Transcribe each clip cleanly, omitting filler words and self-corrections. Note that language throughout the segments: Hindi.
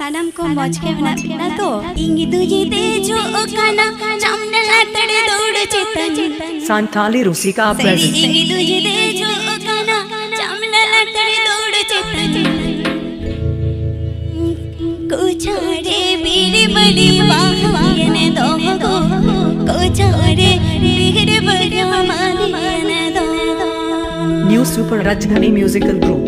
सानम को मौज के बना पिना तो इंगी तुझे तेजो काना चामडला तड़े दौड़ चेतन संताली रूसिका प्रेजेंट इंगी तुझे तेजो काना चामडला तड़े दौड़ चेतन कोचारे बीड़ी बड़ी वाहने दो को कोचारे बीड़ी बड़ी वाहने दो new super Rajdhani musical group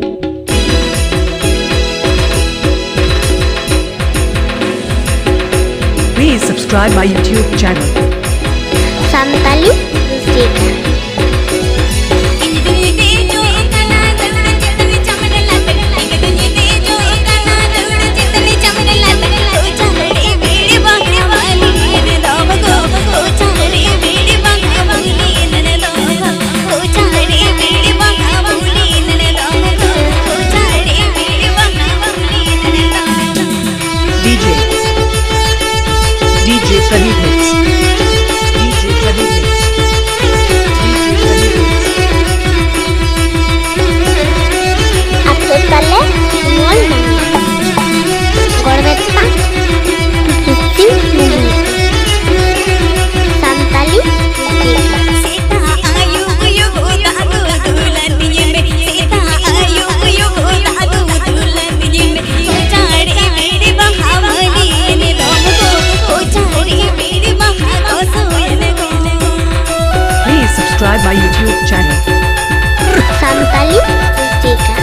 Please subscribe my YouTube channel. Santali Rusika. Subscribe my YouTube channel. Santali Rusika.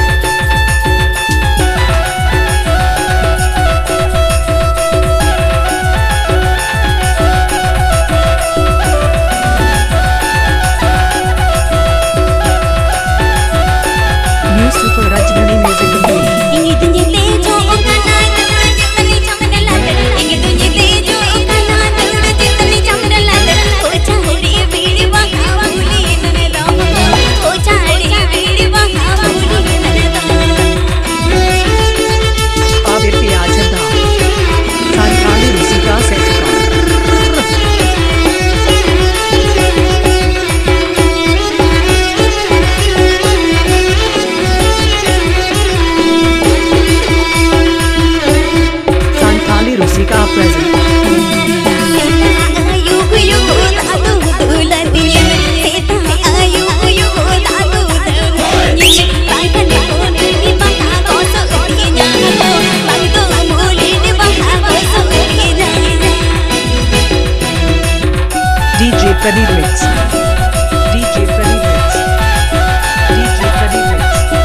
New Super Rajdhani Music Group. इंगी तुझे तेजो काना दौड़ चेतनी चामडला इंगी तुझे तेजो काना दौड़ चेतनी चामडला कोचारे बीड़ी वाहने नने दो कोचारे बीड़ी वाहने नने दो आबिर प्याज दा संताली रूसिका सेट संताली रूसिका present DJ Pradeep Mix. DJ Pradeep Mix. DJ Pradeep Mix.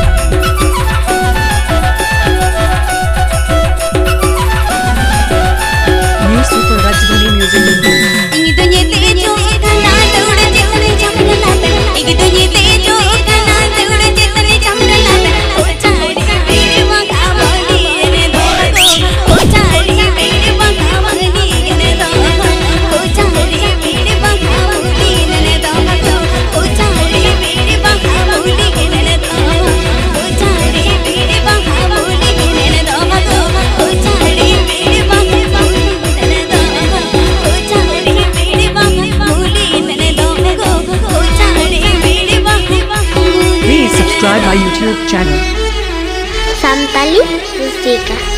New Super Rajdhani Music Group. इंगी तुझे तेजो काना दौड़ चेतनी चामडला इंगी तुझे तेजो काना दौड़ चेतनी चामडला कोचारे बीड़ी वाहने दो कोचारे बीड़ी वाहने दो कोचारे बीड़ी वाहने दो कोचारे बीड़ी वाहने दो कोचारे बीड़ी वाहने दो कोचारे बीड़ी Please subscribe my YouTube channel. Santali Rusika.